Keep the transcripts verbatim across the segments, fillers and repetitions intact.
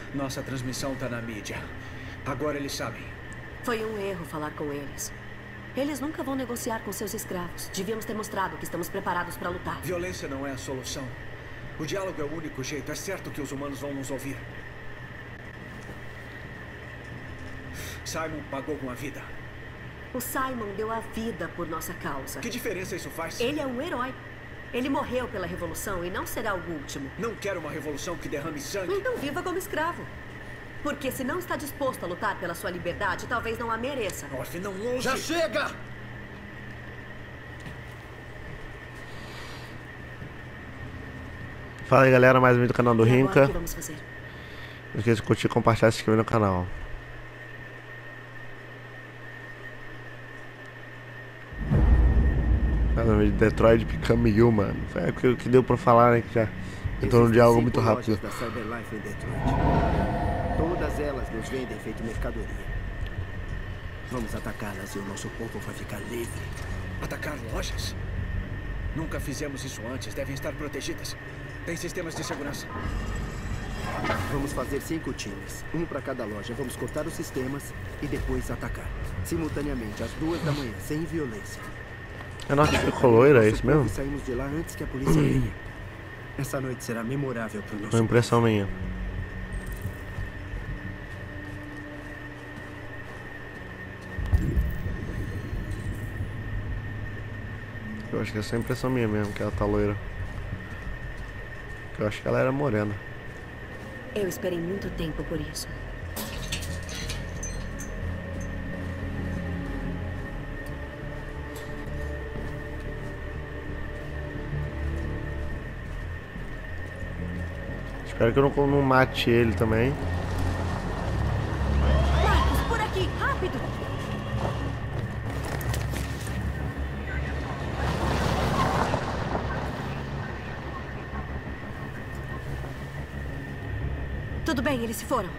Nossa transmissão tá na mídia. Agora eles sabem. Foi um erro falar com eles. Eles nunca vão negociar com seus escravos. Devíamos ter mostrado que estamos preparados para lutar. Violência não é a solução. O diálogo é o único jeito. É certo que os humanos vão nos ouvir. Simon pagou com a vida. O Simon deu a vida por nossa causa. Que diferença isso faz? Ele é um herói. Ele morreu pela revolução e não será o último. Não quero uma revolução que derrame sangue. Então viva como escravo. Porque se não está disposto a lutar pela sua liberdade, talvez não a mereça. Orfe, não ouse! Já chega! Fala aí, galera, mais um vídeo do canal do E agora, Rinca. o que vamos fazer? Não esqueça de curtir, compartilhar e se inscrever no canal. Mais um vídeo de Detroit Become Human. Foi o que, que deu pra falar, né? Que já entrou num diálogo muito rápido. Da Cyberlife em Detroit. Todas elas nos vendem feito mercadoria. Vamos atacá-las e o nosso povo vai ficar livre. Atacar lojas? Nunca fizemos isso antes. Devem estar protegidas. Tem sistemas de segurança. Vamos fazer cinco times, um para cada loja. Vamos cortar os sistemas e depois atacar. Simultaneamente, às duas da manhã, sem violência. A nossa ficou loira, é isso mesmo? Saímos de lá antes que a polícia venha. Essa noite será memorável para o nosso Foi impressão minha. Eu acho que essa é a impressão minha mesmo, que ela tá loira. Eu acho que ela era morena. Eu esperei muito tempo por isso. Espero que eu não, não mate ele também. Marcos, por aqui, rápido! Tudo bem, eles se foram.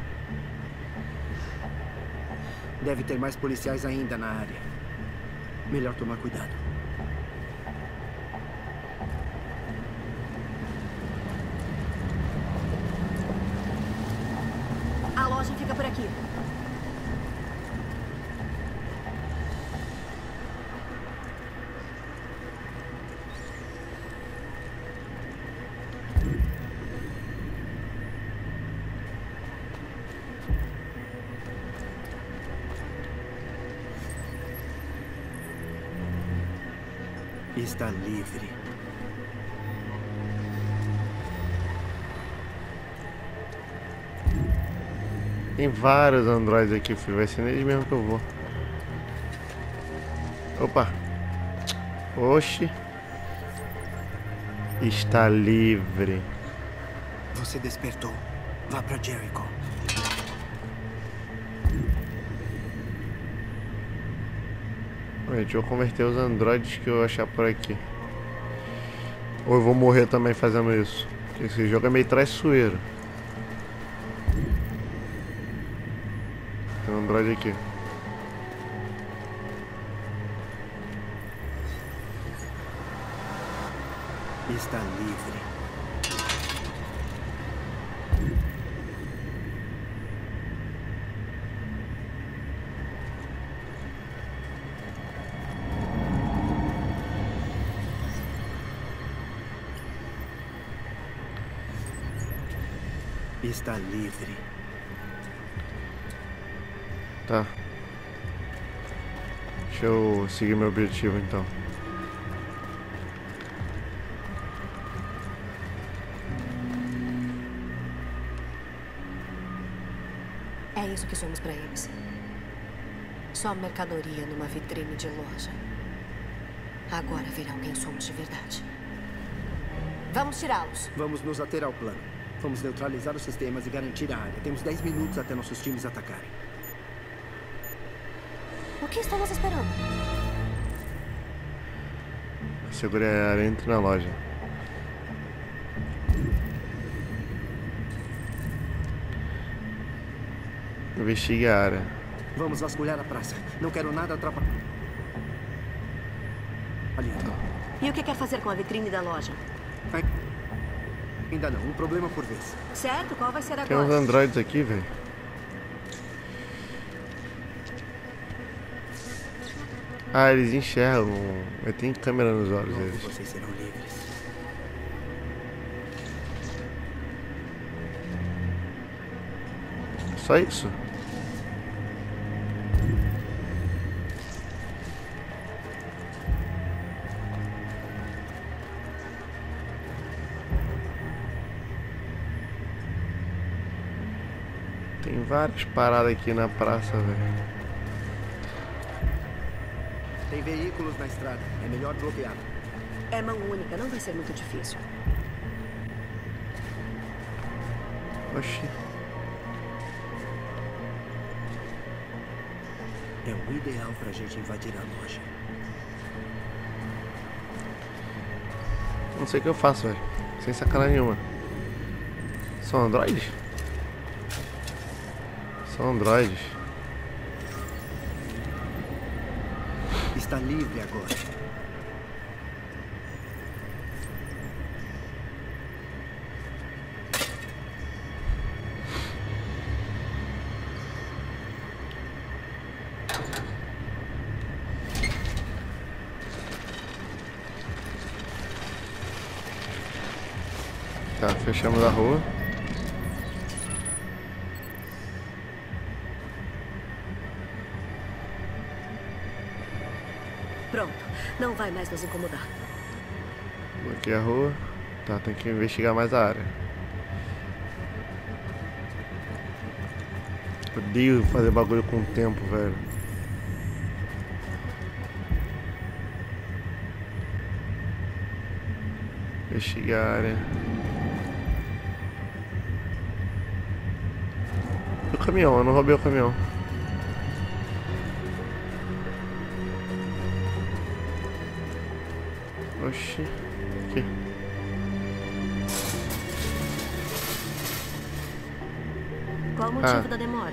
Deve ter mais policiais ainda na área. Melhor tomar cuidado. A loja fica por aqui. Está livre. Tem vários androides aqui, filho. Vai ser neles mesmo que eu vou. Opa. Oxi. Está livre. Você despertou. Vá para Jericho. Gente, eu vou converter os androides que eu achar por aqui. Ou eu vou morrer também fazendo isso. Esse jogo é meio traiçoeiro. Tem um androide aqui. Está livre. Está livre. Tá. Deixa eu seguir meu objetivo então. É isso que somos pra eles. Só mercadoria numa vitrine de loja. Agora verão quem somos de verdade. Vamos tirá-los. Vamos nos ater ao plano. Vamos neutralizar os sistemas e garantir a área. Temos dez minutos até nossos times atacarem. O que estamos esperando? Segure a área, entre na loja. Investigue a área. Vamos vasculhar a praça. Não quero nada atrapalhar. E o que quer fazer com a vitrine da loja? Vai. Ainda não, um problema por vez. Certo, qual vai ser agora? Tem uns androides aqui, velho. Ah, eles enxergam. Mas tem câmera nos olhos Logo deles. vocês serão livres. Só isso? Tem várias paradas aqui na praça, velho. Tem veículos na estrada. É melhor bloquear. É mão única, não vai ser muito difícil. Oxi. É o ideal pra gente invadir a loja. Não sei o que eu faço, velho. Sem sacanagem nenhuma. São androides? São androides. Está livre agora. Tá, fechamos a rua. Pronto, não vai mais nos incomodar. Bloqueei a rua. Tá, tem que investigar mais a área. Odeio fazer bagulho com o tempo, velho. Investigar a área. O caminhão, eu não roubei o caminhão. Oxi. Aqui. Qual o motivo Ah. da demora?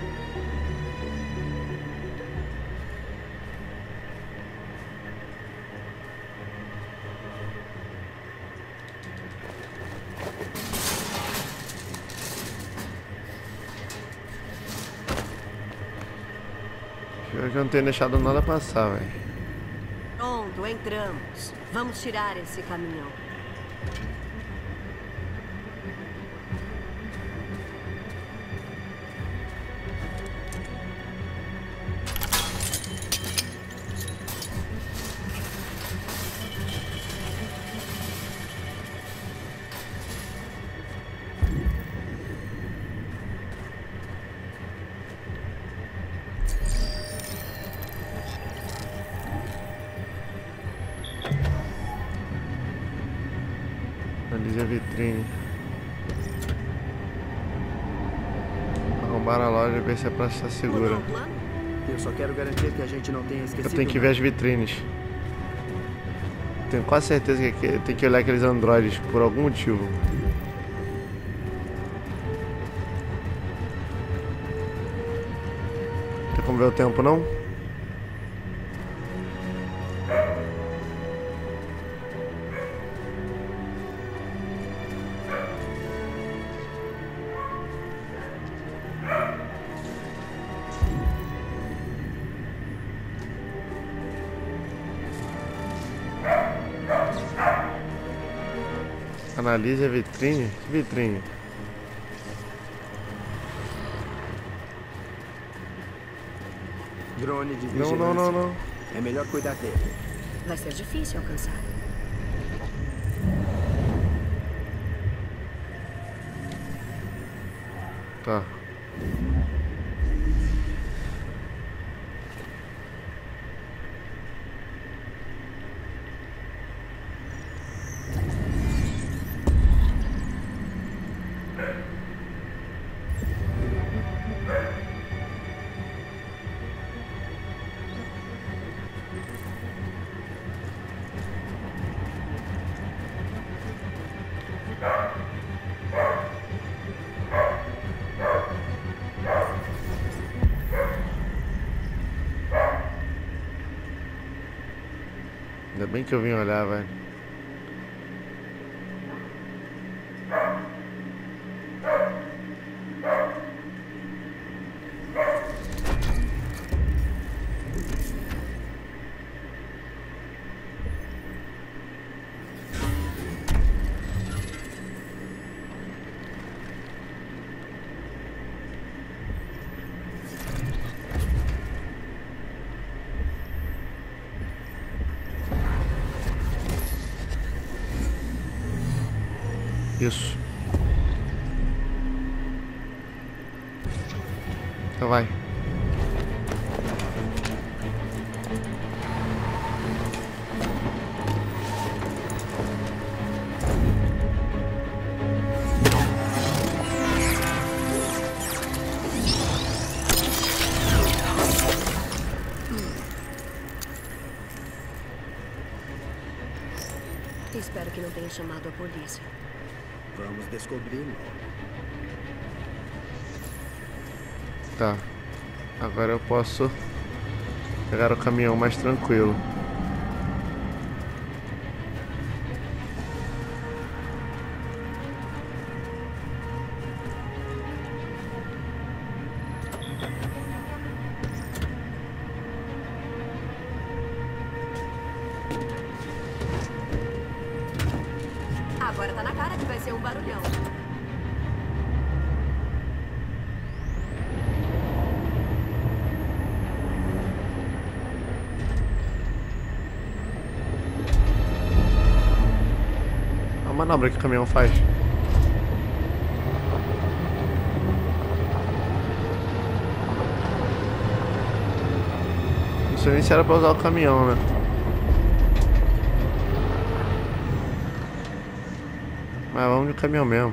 Pior que eu não tenho deixado nada passar, velho. Pronto, entramos. Vamos tirar esse caminhão. Analise a vitrine. Arrombar a loja e ver se a praça está segura. Mudou o plano? Eu só quero garantir que a gente não tenha esquecido. Eu tenho que ver as vitrines. Tenho quase certeza que aqui- tem que olhar aqueles androides por algum motivo. Tem como ver o tempo, não? Analise a vitrine. Que vitrine? Drone de Não, vigilância. não, não, não. É melhor cuidar dele. Vai ser difícil alcançar. Tá. Ainda bem que eu vim olhar, velho. Isso. Então vai. Espero que não tenha chamado a polícia. Vamos descobrir logo. Tá. Agora eu posso pegar o caminhão mais tranquilo. Agora tá na cara que vai ser um barulhão. A manobra que o caminhão faz. Não sei nem se era pra usar o caminhão, né? Mas vamos de caminhão mesmo.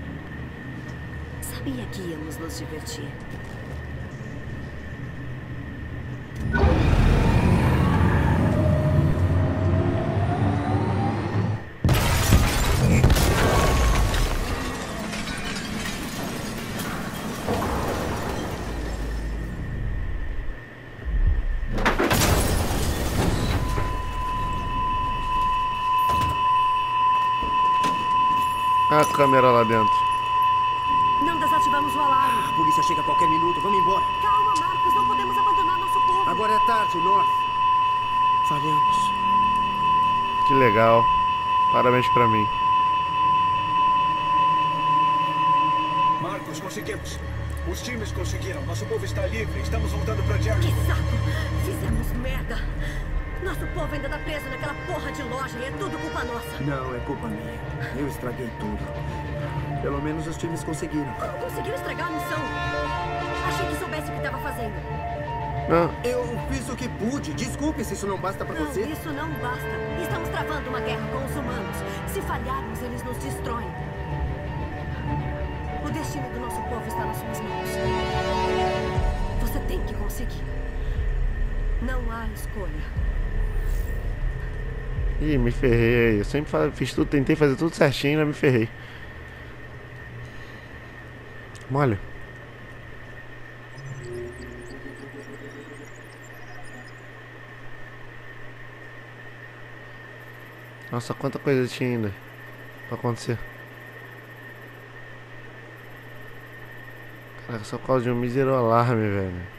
Sabia que íamos nos divertir. A câmera lá dentro. Não desativamos o alarme. A polícia chega a qualquer minuto. Vamos embora. Calma, Marcos. Não podemos abandonar nosso povo. Agora é tarde, nós falhamos. Que legal. Parabéns pra mim. Marcos, conseguimos. Os times conseguiram. Nosso povo está livre. Estamos voltando pra Jerry. Que saco. Fizemos merda. Nosso povo ainda tá preso naquela porra de loja e é tudo culpa nossa. Não, é culpa minha. Eu estraguei tudo. Pelo menos os times conseguiram. Como conseguiu estragar a missão? Achei que soubesse o que estava fazendo. Não. Eu fiz o que pude. Desculpe se isso não basta pra Não, você. isso não basta. Estamos travando uma guerra com os humanos. Se falharmos, eles nos destroem. O destino do nosso povo está nas suas mãos. Você tem que conseguir. Não há escolha. Ih, me ferrei. Eu sempre fiz tudo, tentei fazer tudo certinho, mas me ferrei. Olha. Nossa, quanta coisa tinha ainda pra acontecer. Caraca, só por causa de um mísero alarme, velho.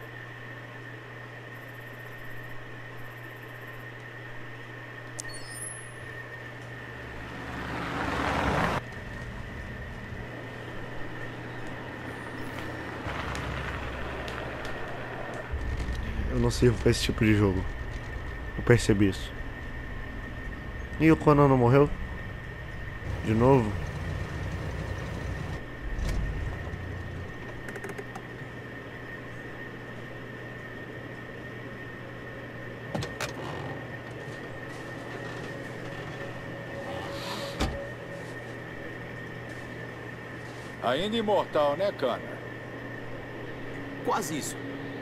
Eu não sirvo pra esse tipo de jogo. Eu percebi isso. E o Conan não morreu? De novo? Ainda imortal, né, Connor? Quase isso.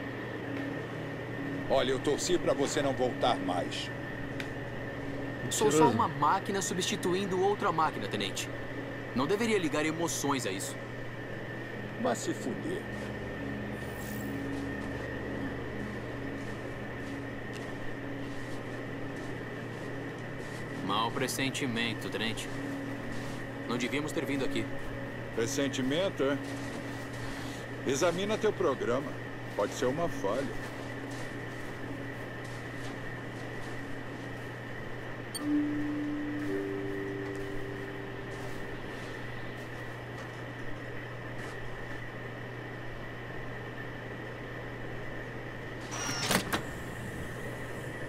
Olha, eu torci pra você não voltar mais. Sou só uma máquina substituindo outra máquina, tenente. Não deveria ligar emoções a isso. Mas se fuder. Mau pressentimento, tenente. Não devíamos ter vindo aqui. Pressentimento, é? Examina teu programa. Pode ser uma falha.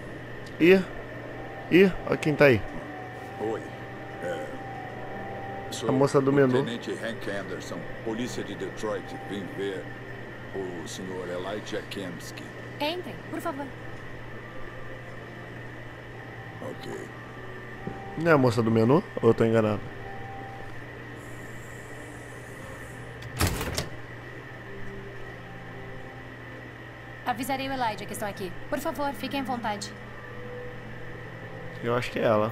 Ih, ih, olha quem tá aí. Oi. É... Sou A moça do o menu. Tenente Hank Anderson, polícia de Detroit. Vim ver o senhor Elijah Kemsky. Entrem, por favor. Ok. Não é a moça do menu? Ou eu tô enganado? Avisarei o Elijah que estão aqui. Por favor, fiquem à vontade. Eu acho que é ela.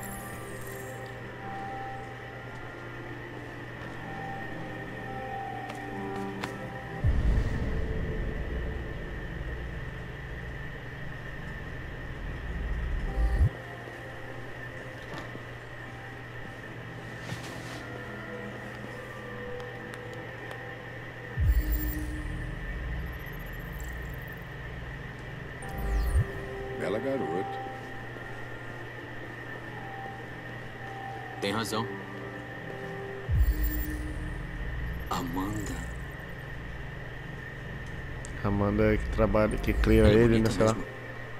Bela garota. Tem razão. Amanda. Amanda que trabalha, que cria Ela é ele, né? bonita Sei lá. mesmo.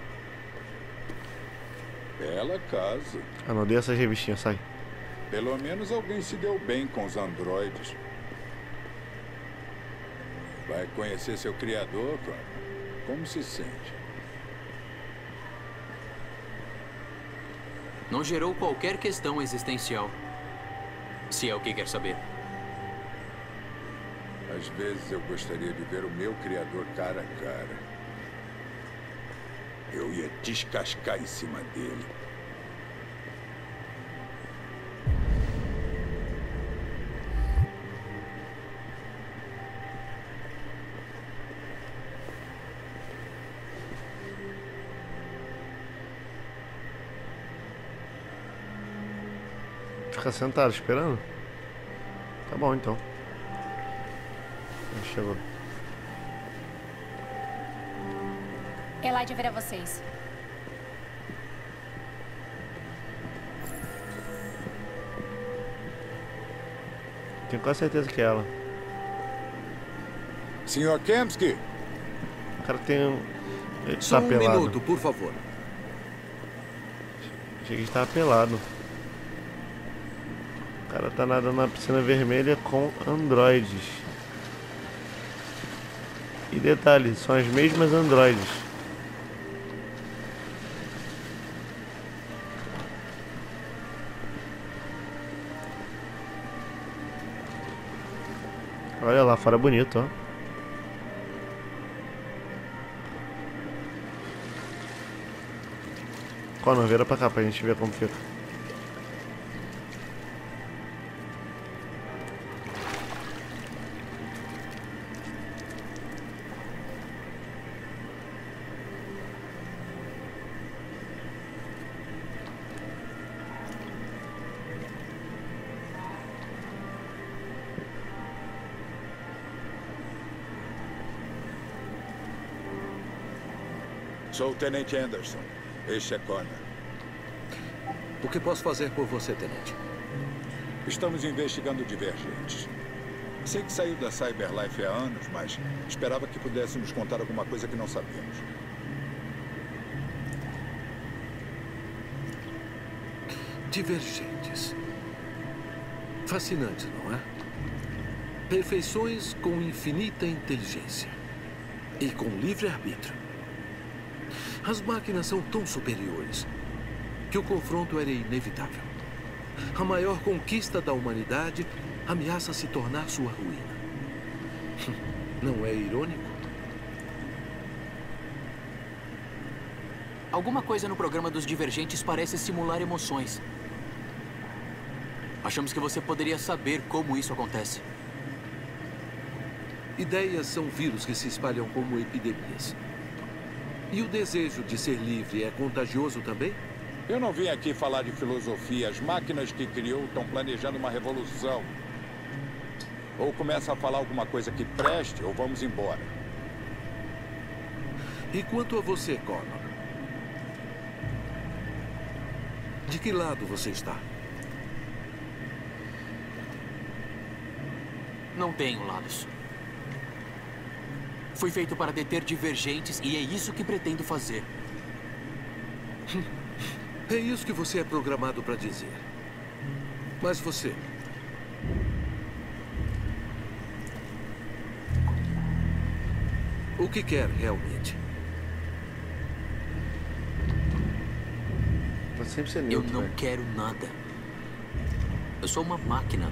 Bela casa. Ah, não, dei essas revistinhas, sai. Pelo menos alguém se deu bem com os androides. Vai conhecer seu criador, Connor? Como se sente? Não gerou qualquer questão existencial. Se é o que quer saber. Às vezes eu gostaria de ver o meu criador cara a cara. Eu ia descascar em cima dele. Fica sentado esperando? Tá bom então. Chegou. Elijah verá vocês. Tenho quase certeza que é ela. senhor Kemsky! O cara tem um. Ele Só tá um pelado. minuto, por favor. Achei que ele tava pelado. O cara tá nadando na piscina vermelha com androides. E detalhe, são as mesmas androides. Olha lá fora, bonito, ó. Connor, vira pra cá pra gente ver como fica. Sou o Tenente Anderson. Este é Connor. O que posso fazer por você, Tenente? Estamos investigando divergentes. Sei que saiu da Cyberlife há anos, mas esperava que pudesse nos contar alguma coisa que não sabemos. Divergentes. Fascinante, não é? Perfeições com infinita inteligência. E com livre-arbítrio. As máquinas são tão superiores que o confronto era inevitável. A maior conquista da humanidade ameaça se tornar sua ruína. Não é irônico? Alguma coisa no programa dos Divergentes parece simular emoções. Achamos que você poderia saber como isso acontece. Ideias são vírus que se espalham como epidemias. E o desejo de ser livre é contagioso também? Eu não vim aqui falar de filosofia. As máquinas que criou estão planejando uma revolução. Ou começa a falar alguma coisa que preste, ou vamos embora. E quanto a você, Connor? De que lado você está? Não tenho lados. Fui feito para deter divergentes e é isso que pretendo fazer. É isso que você é programado para dizer. Mas você O que quer realmente? Vai sempre ser Eu neutro, não velho. quero nada. Eu sou uma máquina.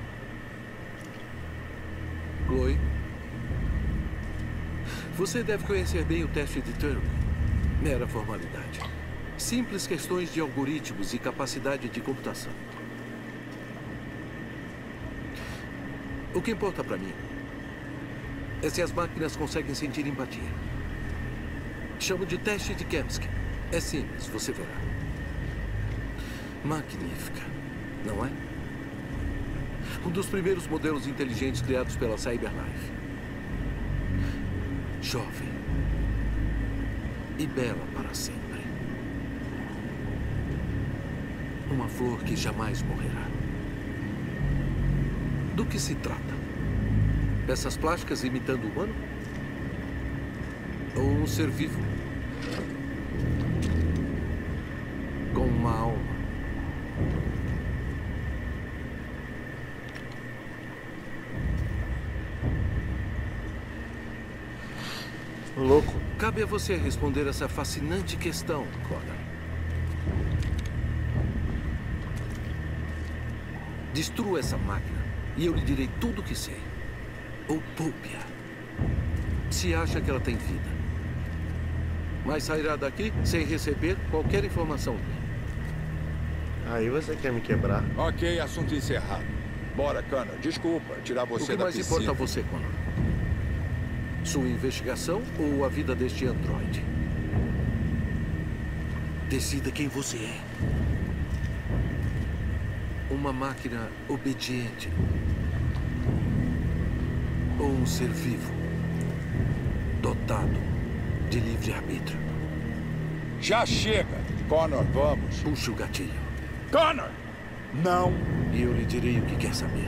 Chloe, você deve conhecer bem o teste de Turing. Mera formalidade. Simples questões de algoritmos e capacidade de computação. O que importa para mim é se as máquinas conseguem sentir empatia. Chamo de teste de Kamsky. É simples, você verá. Magnífica, não é? Um dos primeiros modelos inteligentes criados pela CyberLife. Jovem e bela para sempre. Uma flor que jamais morrerá. Do que se trata? Peças plásticas imitando o humano? Ou um ser vivo? Com uma alma? Louco. Cabe a você responder essa fascinante questão, Connor. Destrua essa máquina e eu lhe direi tudo o que sei. Ou poupe-a. Se acha que ela tem vida. Mas sairá daqui sem receber qualquer informação minha. Aí você quer me quebrar. Ok, assunto encerrado. Bora, Connor. Desculpa, tirar O você que da mais piscina. importa a você, Connor? Sua investigação ou a vida deste androide? Decida quem você é. Uma máquina obediente. Ou um ser vivo, dotado de livre-arbítrio. Já chega! Connor, vamos. Puxe o gatilho. Connor! Não! E eu lhe direi o que quer saber.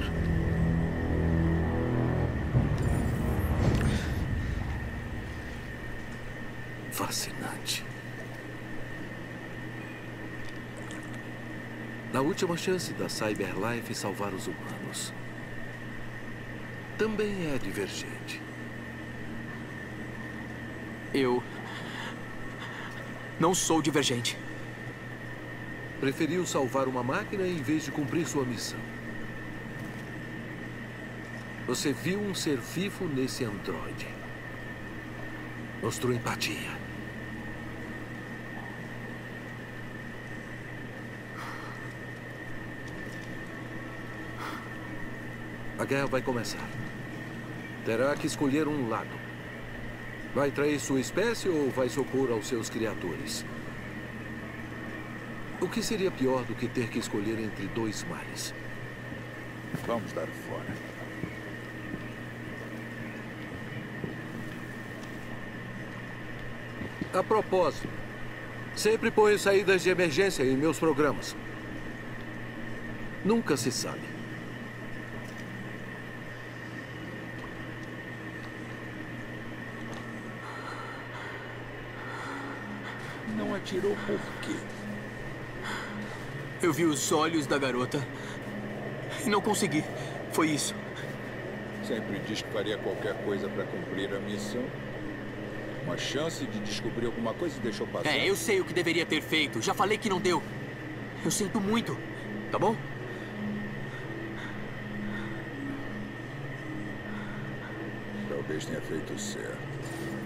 Fascinante. A última chance da CyberLife salvar os humanos. Também é divergente. Eu não sou divergente. Preferiu salvar uma máquina em vez de cumprir sua missão. Você viu um ser vivo nesse androide. Mostrou empatia. A guerra vai começar. Terá que escolher um lado. Vai trair sua espécie ou vai se opor aos seus criadores? O que seria pior do que ter que escolher entre dois males? Vamos dar fora. A propósito, sempre ponho saídas de emergência em meus programas. Nunca se sabe. Não atirou por quê? Eu vi os olhos da garota e não consegui. Foi isso. Sempre diz que faria qualquer coisa para cumprir a missão. Uma chance de descobrir alguma coisa e deixou passar. É, eu sei o que deveria ter feito. Já falei que não deu. Eu sinto muito. Tá bom? Talvez tenha feito certo.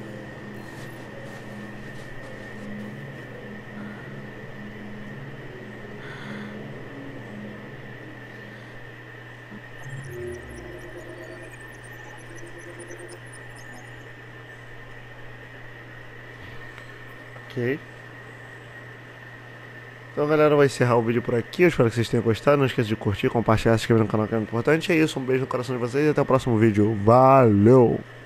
Ok. Então, galera, vai encerrar o vídeo por aqui. Eu espero que vocês tenham gostado. Não esqueça de curtir, compartilhar, se inscrever no canal, que é muito importante. É isso, um beijo no coração de vocês e até o próximo vídeo. Valeu!